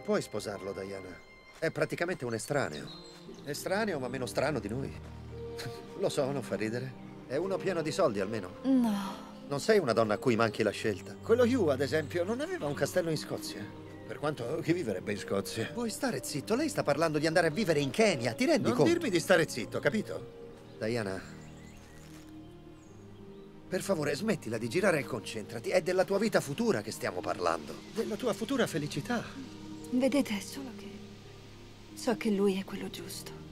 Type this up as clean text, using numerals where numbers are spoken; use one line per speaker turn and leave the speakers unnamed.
puoi sposarlo, Diana. È praticamente un estraneo. Estraneo, ma meno strano di noi. Lo so, non fa ridere. È uno pieno di soldi, almeno.
No.
Non sei una donna a cui manchi la scelta. Quello Hugh, ad esempio, non aveva un castello in Scozia. Per quanto chi vivrebbe in Scozia? Vuoi stare zitto? Lei sta parlando di andare a vivere in Kenya, ti rendi conto? Non dirmi di stare zitto, capito? Diana, per favore, smettila di girare e concentrati. È della tua vita futura che stiamo parlando. Della tua futura felicità.
Vedete, è solo che so che lui è quello giusto.